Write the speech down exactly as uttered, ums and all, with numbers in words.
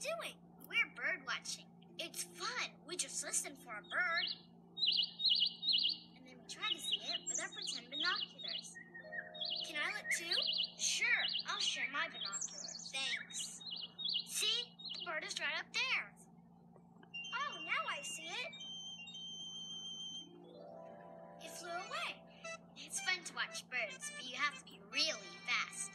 doing? We're bird watching. It's fun. We just listen for a bird. And then we try to see it with our pretend binoculars. Can I look too? Sure, I'll share my binoculars. Thanks. See? The bird is right up there. Oh, now I see it. It flew away. It's fun to watch birds, but you have to be really fast.